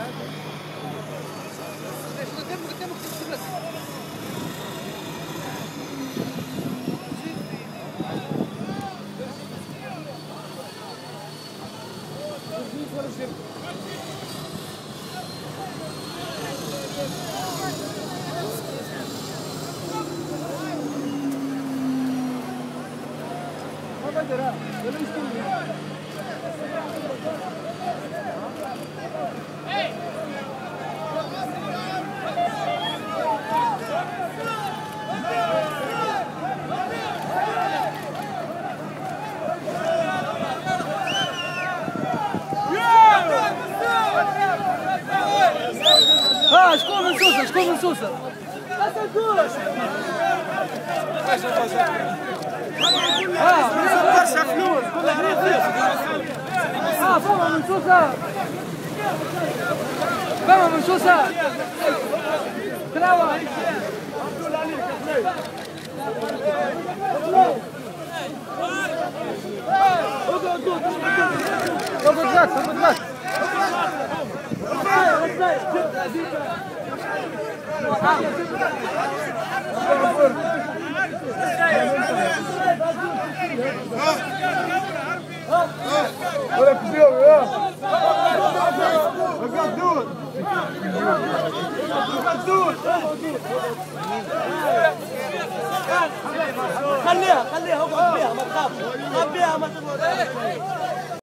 شكون من سوسه؟ شكون من سوسه؟ برشا فلوس فما من سوسه، فما من سوسه تلاوه. ولك دير يا دود خليها اقعد بيها ما تخافش، خاف بيها ما تضرب.